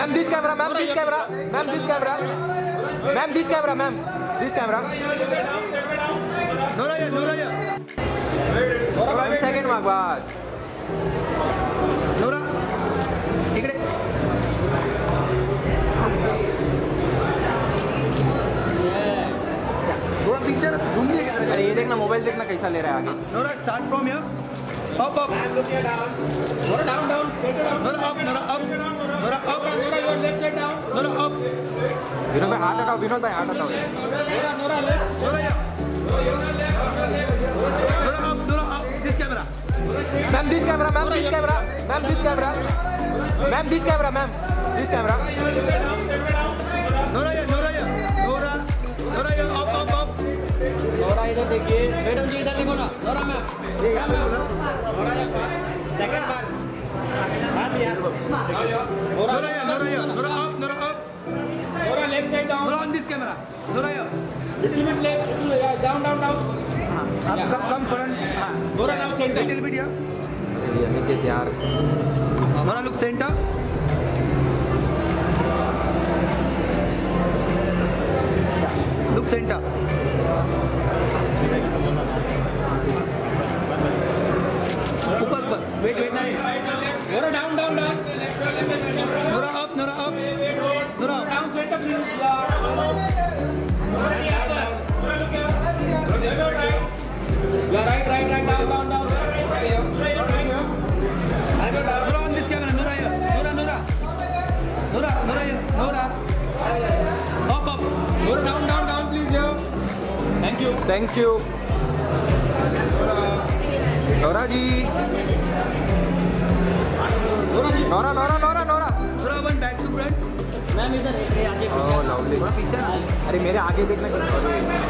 Ma'am, this camera, ma'am, this camera, ma'am, this camera, ma'am, this camera, ma'am, this camera. Nora, Nora. 1 second माग बस. Nora, इकडे. थोड़ा पीछे झूम लिए किधर. अरे ये देखना मोबाइल देखना कैसा ले रहा है आगे. Nora, start from here. Up. Nora, down. Nora, up. Nora, up. Nora, up. Nora, your left side down. Nora, up. Vinod भाई हाथ हटाओ. विनोद भाई हाथ हटाओ. Nora, left. Nora, yeah. Nora, up. This camera. Ma'am, this camera, ma'am, this camera, ma'am, this camera, ma'am, this camera, ma'am, this camera. Nora, yeah. Nora, yeah. Up. Nora इधर देखिए. Madam ji इधर देखो ना. Nora ma'am. सेकंड बार. Ma'am यार. Nora, yeah. Nora, up. Nora left side down. Nora, on this camera. Nora, yeah. Little bit left. Down. Come front. Nora now centre. Little bit here. ये नितिन यार. Nora, look center. Look center. ऊपर. Wait. Nora down. Nora, up. Nora, down centre please. या right. Down. Nora, on this camera. Nora, here. Nora. Up. Nora down please. Thank you. Nora ji. Nora. Nora, one back to front. Ma'am इधर आगे. Oh, lovely. अरे मेरे आगे देखना.